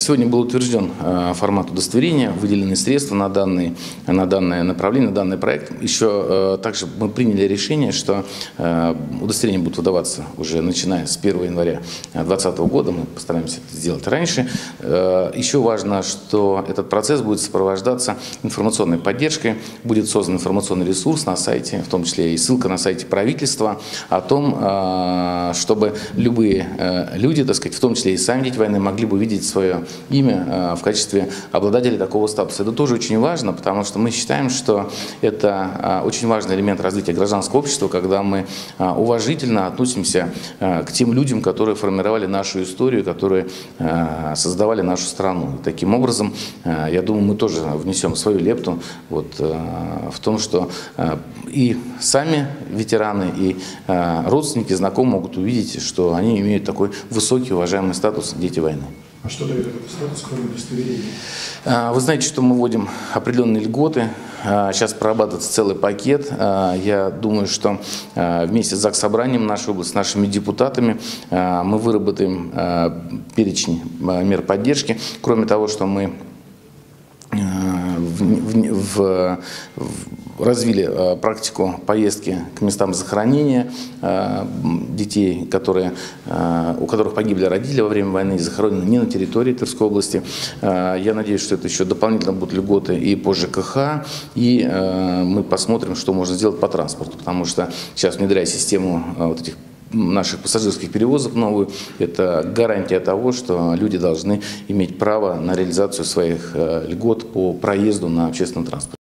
Сегодня был утвержден формат удостоверения, выделены средства на данное направление, на данный проект. Еще также мы приняли решение, что удостоверения будут выдаваться уже начиная с 1 января 2020 года. Мы постараемся это сделать раньше. Еще важно, что этот процесс будет сопровождаться информационной поддержкой. Будет создан информационный ресурс на сайте, в том числе и ссылка на сайте правительства о том, чтобы любые люди, так сказать, в том числе и сами дети войны, могли бы увидеть свое имя в качестве обладателя такого статуса. Это тоже очень важно, потому что мы считаем, что это очень важный элемент развития гражданского общества, когда мы уважительно относимся к тем людям, которые формировали нашу историю, которые создавали нашу страну. И таким образом, я думаю, мы тоже внесем свою лепту в том, что и сами ветераны, и родственники, знакомые могут увидеть, что они имеют такой высокий, уважаемый статус «Дети войны». А что дает этот статус, кроме удостоверения? Вы знаете, что мы вводим определенные льготы. Сейчас прорабатывается целый пакет. Я думаю, что вместе с Заксобранием нашей области, с нашими депутатами мы выработаем перечень мер поддержки. Кроме того, что мы развили практику поездки к местам захоронения детей, у которых погибли родители во время войны и захоронены не на территории Тверской области. Я надеюсь, что это еще дополнительно будут льготы и по ЖКХ, и мы посмотрим, что можно сделать по транспорту, потому что сейчас, внедряя систему вот этих наших пассажирских перевозок новую, это гарантия того, что люди должны иметь право на реализацию своих льгот по проезду на общественном транспорте.